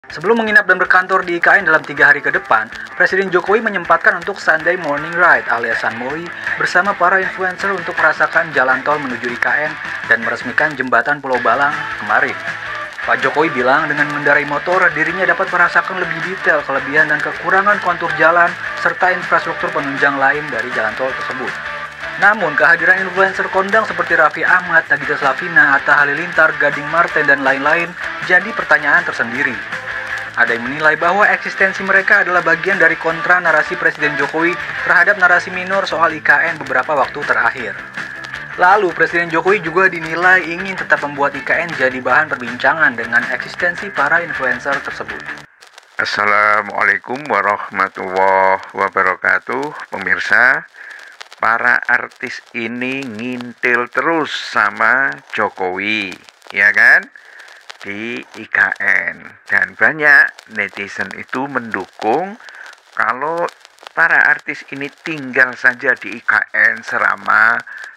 Sebelum menginap dan berkantor di IKN dalam 3 hari ke depan, Presiden Jokowi menyempatkan untuk Sunday Morning Ride alias Sunmori bersama para influencer untuk merasakan jalan tol menuju IKN dan meresmikan jembatan Pulau Balang kemarin. Pak Jokowi bilang dengan mengendarai motor, dirinya dapat merasakan lebih detail kelebihan dan kekurangan kontur jalan serta infrastruktur penunjang lain dari jalan tol tersebut. Namun, kehadiran influencer kondang seperti Raffi Ahmad, Nagita Slavina, Atta Halilintar, Gading Marten, dan lain-lain jadi pertanyaan tersendiri. Ada yang menilai bahwa eksistensi mereka adalah bagian dari kontra narasi Presiden Jokowi terhadap narasi minor soal IKN beberapa waktu terakhir. Lalu, Presiden Jokowi juga dinilai ingin tetap membuat IKN jadi bahan perbincangan dengan eksistensi para influencer tersebut. Assalamualaikum warahmatullahi wabarakatuh, pemirsa. Para artis ini ngintil terus sama Jokowi, ya kan? Di IKN. Dan banyak netizen itu mendukung kalau para artis ini tinggal saja di IKN selama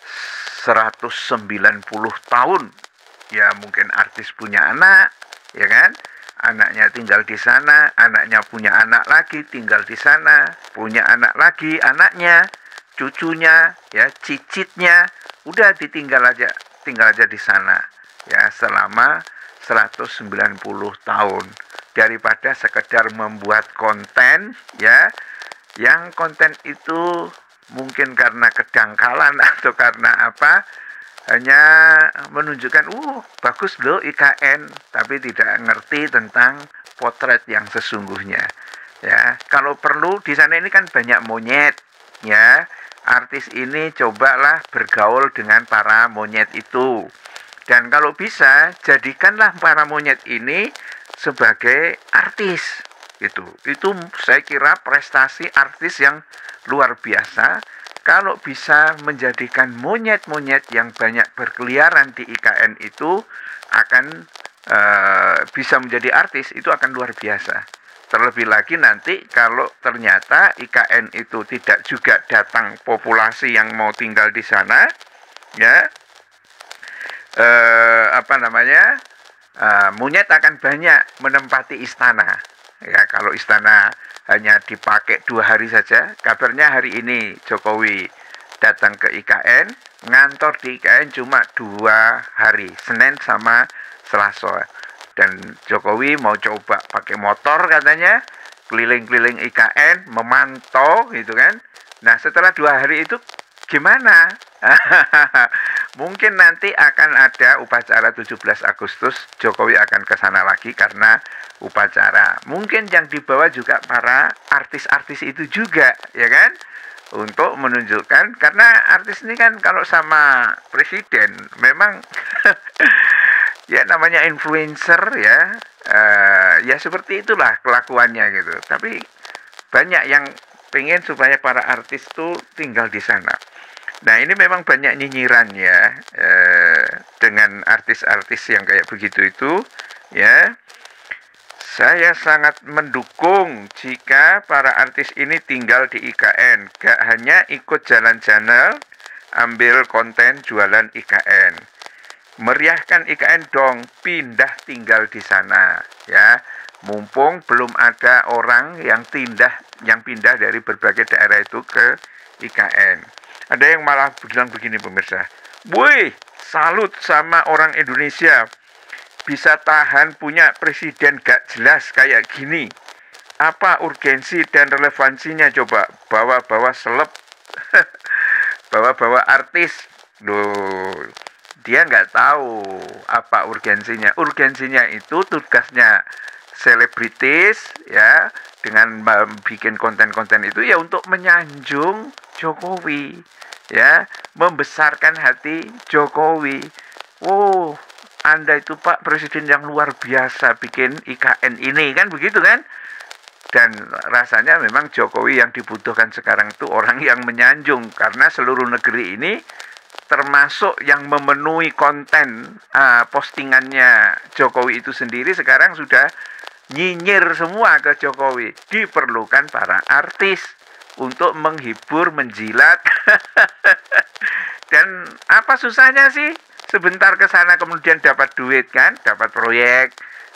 190 tahun. Ya mungkin artis punya anak, ya kan? Anaknya tinggal di sana, anaknya punya anak lagi tinggal di sana, punya anak lagi anaknya, cucunya, ya cicitnya, udah tinggal aja di sana, ya selama 190 tahun. Daripada sekedar membuat konten, ya, yang konten itu mungkin karena kedangkalan atau karena apa, hanya menunjukkan, bagus loh IKN, tapi tidak ngerti tentang potret yang sesungguhnya. Ya, kalau perlu di sana ini kan banyak monyet, ya. Artis ini cobalah bergaul dengan para monyet itu. Dan kalau bisa, jadikanlah para monyet ini sebagai artis. Itu saya kira prestasi artis yang luar biasa. Kalau bisa menjadikan monyet-monyet yang banyak berkeliaran di IKN itu akan bisa menjadi artis, itu akan luar biasa. Terlebih lagi nanti kalau ternyata IKN itu tidak juga datang populasi yang mau tinggal di sana, ya, monyet akan banyak menempati istana. Ya, kalau istana hanya dipakai 2 hari saja, kabarnya hari ini Jokowi datang ke IKN, ngantor di IKN cuma 2 hari, Senin sama Selasa. Dan Jokowi mau coba pakai motor katanya, keliling-keliling IKN, memantau gitu kan. Nah setelah 2 hari itu gimana? Mungkin nanti akan ada upacara 17 Agustus, Jokowi akan ke sana lagi karena upacara. Mungkin yang dibawa juga para artis-artis itu juga, ya kan? Untuk menunjukkan, karena artis ini kan kalau sama presiden memang ya namanya influencer, ya, ya seperti itulah kelakuannya gitu. Tapi banyak yang pengen supaya para artis tuh tinggal di sana. Nah ini memang banyak nyinyiran ya, dengan artis-artis yang kayak begitu itu, ya. Saya sangat mendukung jika para artis ini tinggal di IKN, gak hanya ikut jalan-jalan, ambil konten jualan IKN. Meriahkan IKN dong, pindah tinggal di sana, ya. Mumpung belum ada orang yang pindah dari berbagai daerah itu ke IKN. Ada yang malah bilang begini pemirsa, "Wih, salut sama orang Indonesia, bisa tahan punya presiden gak jelas kayak gini. Apa urgensi dan relevansinya coba bawa-bawa seleb, bawa-bawa artis." Loh, dia nggak tahu apa urgensinya. Urgensinya itu tugasnya selebritis, ya, dengan bikin konten-konten itu ya untuk menyanjung Jokowi, ya, membesarkan hati Jokowi. Anda itu Pak Presiden yang luar biasa bikin IKN ini, kan begitu kan? Dan rasanya memang Jokowi yang dibutuhkan sekarang itu orang yang menyanjung, karena seluruh negeri ini termasuk yang memenuhi konten postingannya Jokowi itu sendiri sekarang sudah nyinyir semua ke Jokowi. Diperlukan para artis untuk menghibur, menjilat. Dan apa susahnya sih? Sebentar ke sana kemudian dapat duit kan, dapat proyek,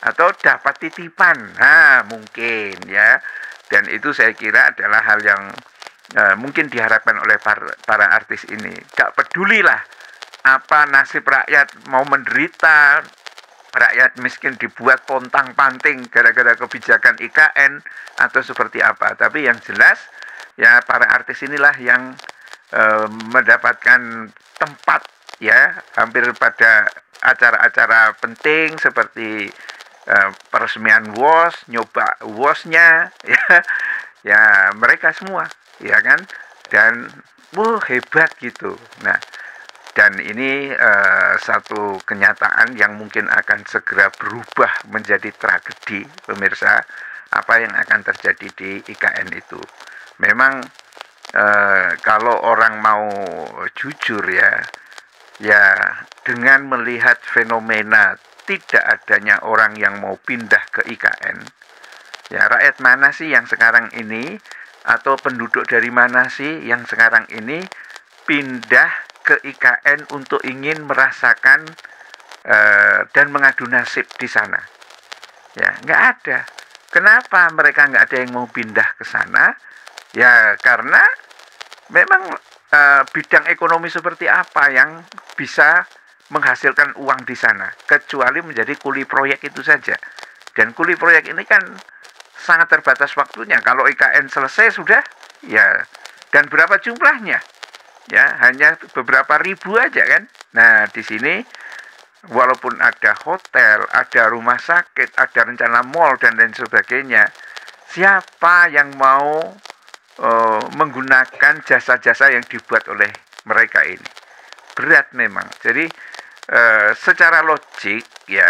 atau dapat titipan. Nah, mungkin ya. Dan itu saya kira adalah hal yang mungkin diharapkan oleh para artis ini. Gak pedulilah apa nasib rakyat, mau menderita, rakyat miskin dibuat pontang-panting gara-gara kebijakan IKN atau seperti apa. Tapi yang jelas ya para artis inilah yang mendapatkan tempat ya hampir pada acara-acara penting seperti peresmian WOS, nyoba WOS-nya ya, ya mereka semua ya kan, dan hebat gitu. Nah, dan ini satu kenyataan yang mungkin akan segera berubah menjadi tragedi, pemirsa, apa yang akan terjadi di IKN itu. Memang kalau orang mau jujur ya dengan melihat fenomena tidak adanya orang yang mau pindah ke IKN, ya rakyat mana sih yang sekarang ini, atau penduduk dari mana sih yang sekarang ini pindah ke IKN untuk ingin merasakan dan mengadu nasib di sana? Ya, nggak ada. Kenapa mereka nggak ada yang mau pindah ke sana? Ya, karena memang bidang ekonomi seperti apa yang bisa menghasilkan uang di sana, kecuali menjadi kuli proyek itu saja. Dan kuli proyek ini kan sangat terbatas waktunya. Kalau IKN selesai sudah, ya, dan berapa jumlahnya? Ya, hanya beberapa ribu aja kan. Nah, di sini walaupun ada hotel, ada rumah sakit, ada rencana mall dan lain sebagainya, siapa yang mau menggunakan jasa-jasa yang dibuat oleh mereka ini? Berat memang. Jadi secara logik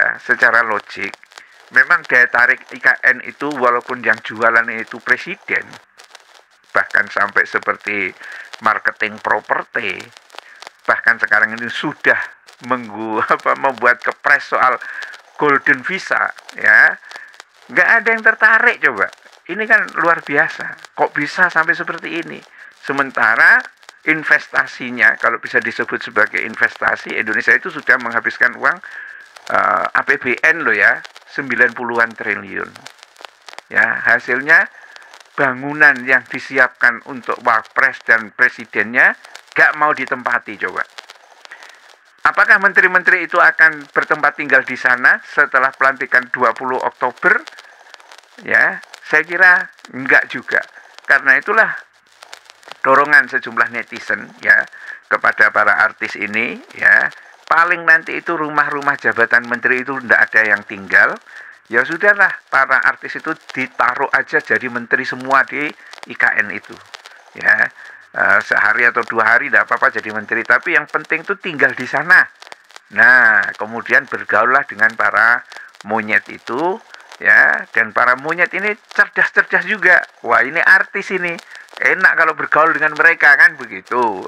memang daya tarik IKN itu, walaupun yang jualan itu presiden, bahkan sampai seperti marketing properti, bahkan sekarang ini sudah membuat kepres soal golden visa, ya nggak ada yang tertarik. Coba, ini kan luar biasa, kok bisa sampai seperti ini. Sementara investasinya, kalau bisa disebut sebagai investasi, Indonesia itu sudah menghabiskan uang APBN loh ya, 90-an triliun. Ya, hasilnya bangunan yang disiapkan untuk wapres dan presidennya gak mau ditempati. Coba, apakah menteri-menteri itu akan bertempat tinggal di sana setelah pelantikan 20 Oktober? Ya, saya kira enggak juga. Karena itulah dorongan sejumlah netizen ya kepada para artis ini, ya paling nanti itu rumah-rumah jabatan menteri itu tidak ada yang tinggal, ya sudahlah, para artis itu ditaruh aja jadi menteri semua di IKN itu, ya sehari atau 2 hari tidak apa-apa jadi menteri, tapi yang penting itu tinggal di sana. Nah, kemudian bergaullah dengan para monyet itu, ya, dan para monyet ini cerdas-cerdas juga. Wah, ini artis ini, enak kalau bergaul dengan mereka kan begitu.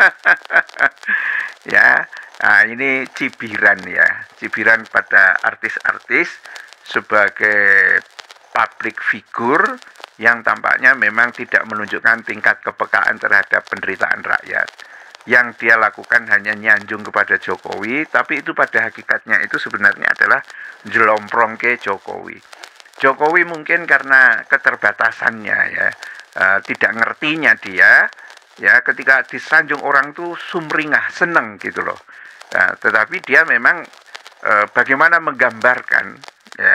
Ya, nah ini cibiran ya, cibiran pada artis-artis sebagai public figure yang tampaknya memang tidak menunjukkan tingkat kepekaan terhadap penderitaan rakyat. Yang dia lakukan hanya nyanjung kepada Jokowi, tapi itu pada hakikatnya itu sebenarnya adalah jelomprong ke Jokowi. Jokowi mungkin karena keterbatasannya ya, tidak ngertinya dia, ya ketika disanjung orang tuh sumringah, seneng gitu loh. Nah, tetapi dia memang bagaimana menggambarkan ya,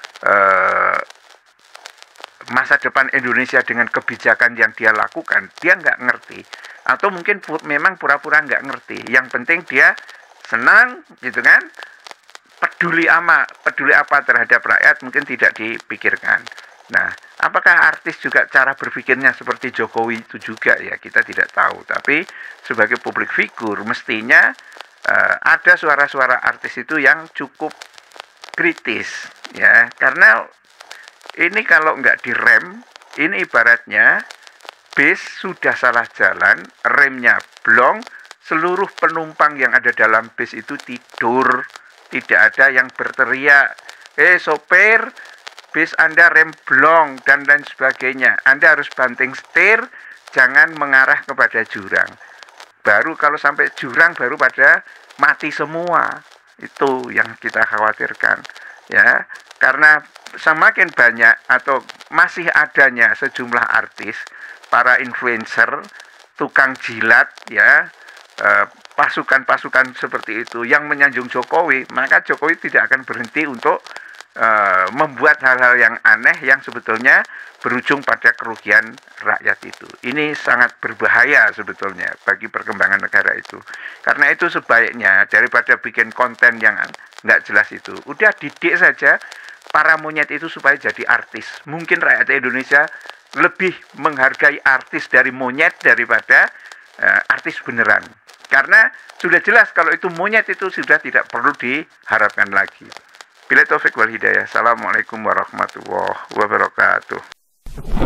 masa depan Indonesia dengan kebijakan yang dia lakukan, dia nggak ngerti. Atau mungkin memang pura-pura nggak ngerti. Yang penting dia senang gitu kan, peduli apa terhadap rakyat mungkin tidak dipikirkan. Nah, apakah artis juga cara berpikirnya seperti Jokowi itu juga ya, kita tidak tahu. Tapi sebagai public figure mestinya ada suara-suara artis itu yang cukup kritis ya, karena ini kalau nggak direm, ini ibaratnya bis sudah salah jalan, remnya blong, seluruh penumpang yang ada dalam bis itu tidur, tidak ada yang berteriak, sopir, bis Anda rem blong dan lain sebagainya. Anda harus banting setir, jangan mengarah kepada jurang. Baru kalau sampai jurang baru pada mati semua. Itu yang kita khawatirkan. ya, karena semakin banyak atau masih adanya sejumlah artis, para influencer, tukang jilat, ya, pasukan-pasukan seperti itu yang menyanjung Jokowi, maka Jokowi tidak akan berhenti untuk membuat hal-hal yang aneh yang sebetulnya berujung pada kerugian rakyat itu. Ini sangat berbahaya sebetulnya bagi perkembangan negara itu. Karena itu sebaiknya daripada bikin konten yang nggak jelas itu, udah didik saja para monyet itu supaya jadi artis. Mungkin rakyat Indonesia lebih menghargai artis dari monyet daripada artis beneran. Karena sudah jelas kalau itu monyet itu sudah tidak perlu diharapkan lagi. Bila taufik wal hidayah. Assalamualaikum warahmatullahi wabarakatuh.